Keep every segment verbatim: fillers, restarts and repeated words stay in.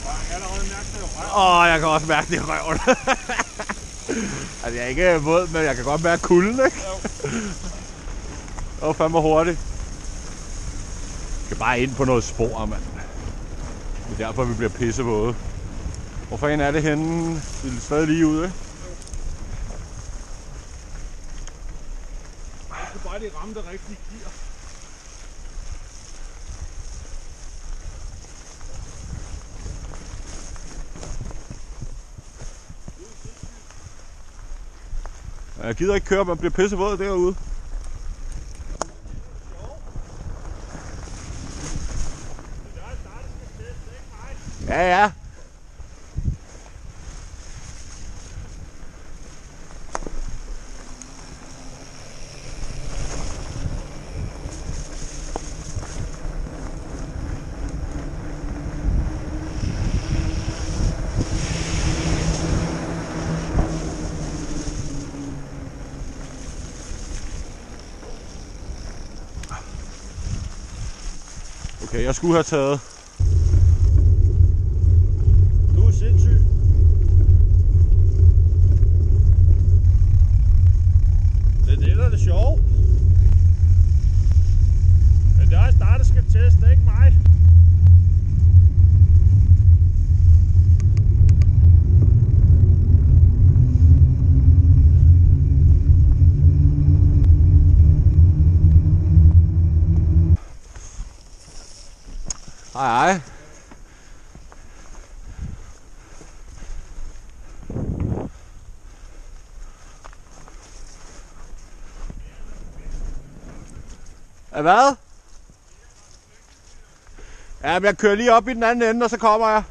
Åh, oh, jeg kan også mærke det i røven. Altså, jeg er ikke våd, men jeg kan godt mærke kulden, ikke? Åh, oh, fandme hurtigt. Jeg skal bare ind på noget spor, mand. Det er derfor, vi bliver pissevåde. Hvor fanden er det henne? Vi er stadig lige ude, ikke? Jeg skal bare lige ramme det rigtige gear. Jeg gider ikke køre, man bliver pissevåd derude. Ja, ja. Okay, jeg skulle have taget. Du er sindssyg. Det er det, der er det sjove. Men det er også dig, der skal teste, ikke mig. Hej, hej. Ja, hvad? Ja, men jeg kører lige op i den anden ende, og så kommer jeg.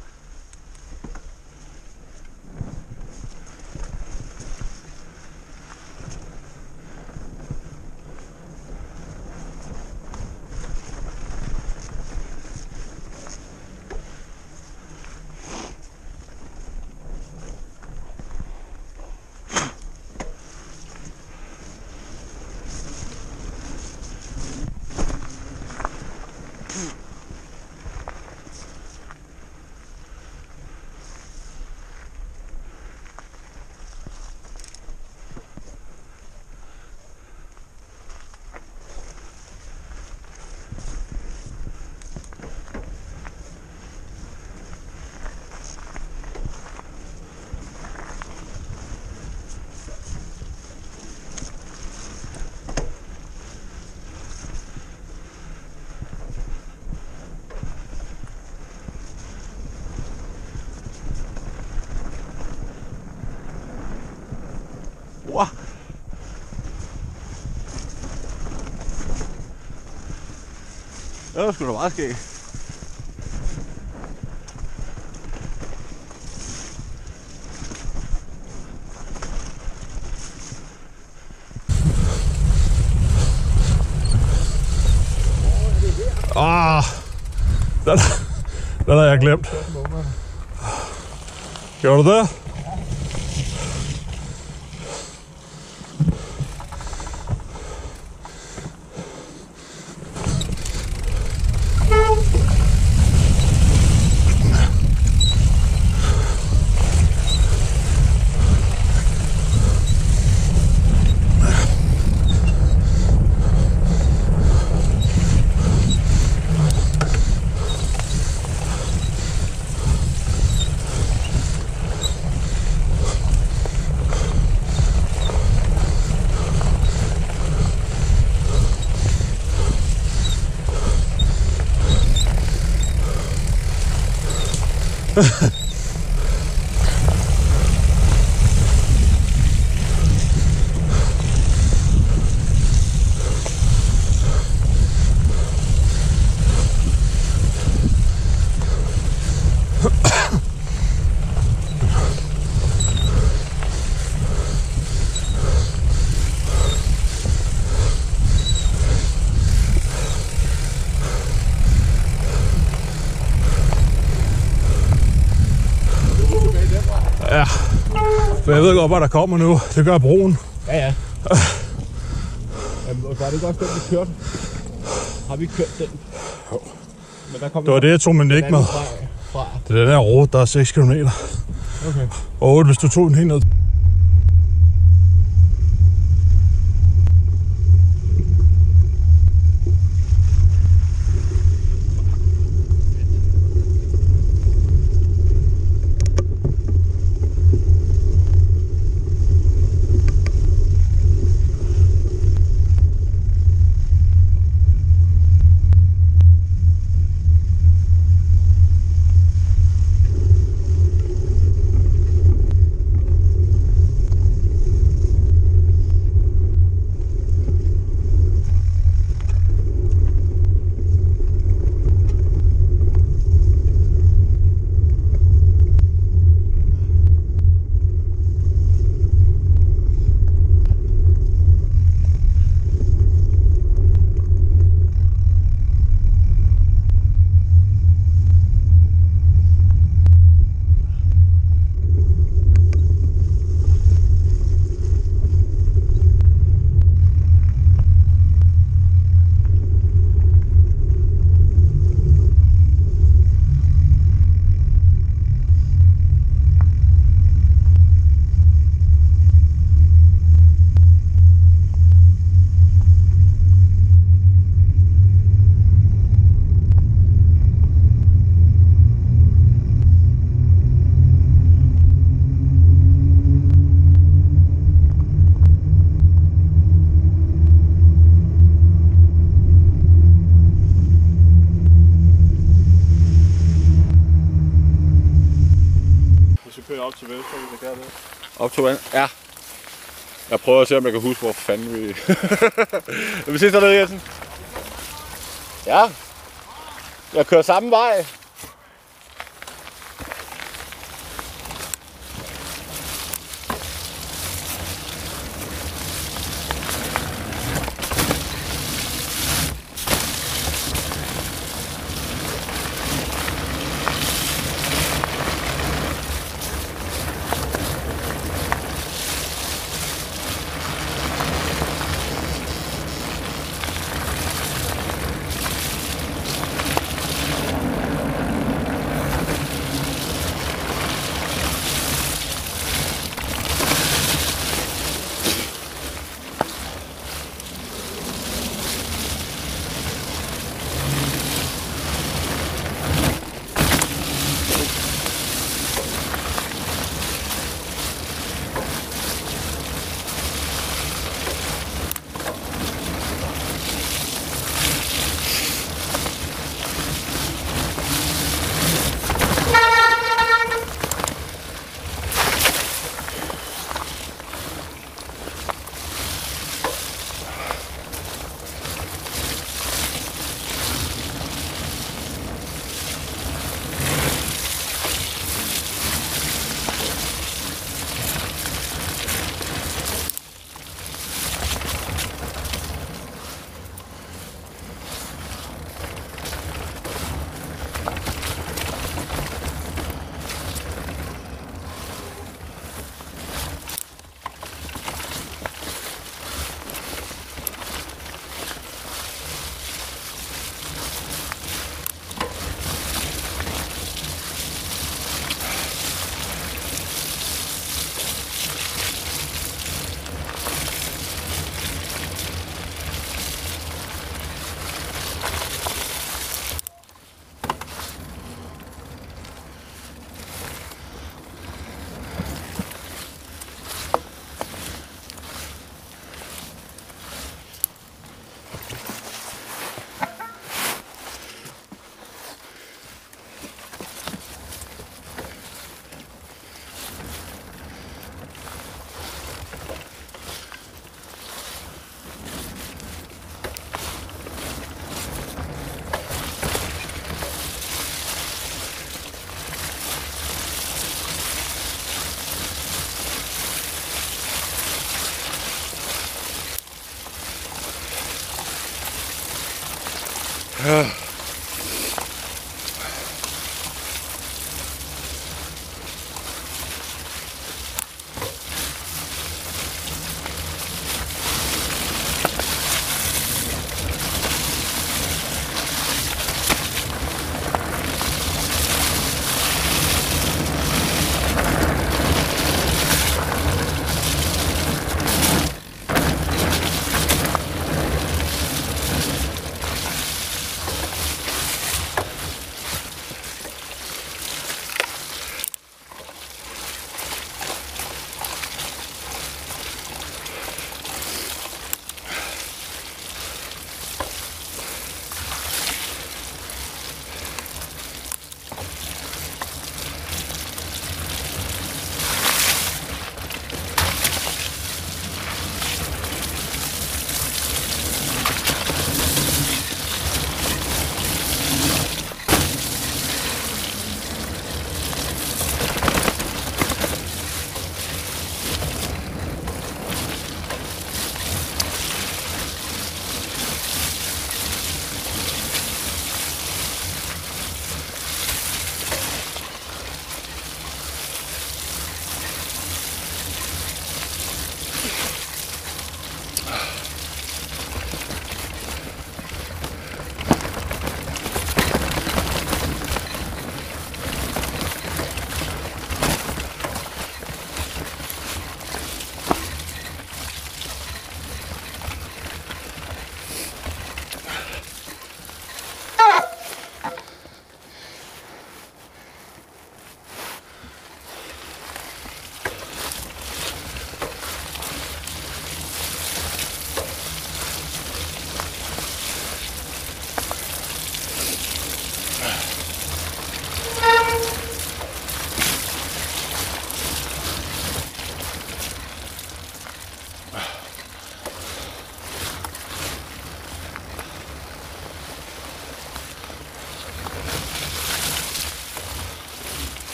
Wow. Det var sgu da meget skægt. Ah, den, den har jeg glemt. Gjorde du det? Ja, for jeg ved godt, hvad der kommer nu. Det gør broen. Ja, ja. Jamen, var det ikke også den, vi kørte? Har vi kørt den? Jo. Men der kom det var det, jeg tog min ikke med. fra? Det er den her rute, der er seks kilometer. Okay. Og otte, hvis du tog den helt ned. Op til venstre, hvis jeg gør det. Op til venstre? Ja. Jeg prøver at se, om jeg kan huske, hvor fanden vi... vi ses dernede, Jensen. Ja. Jeg kører samme vej. Ja.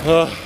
Uh.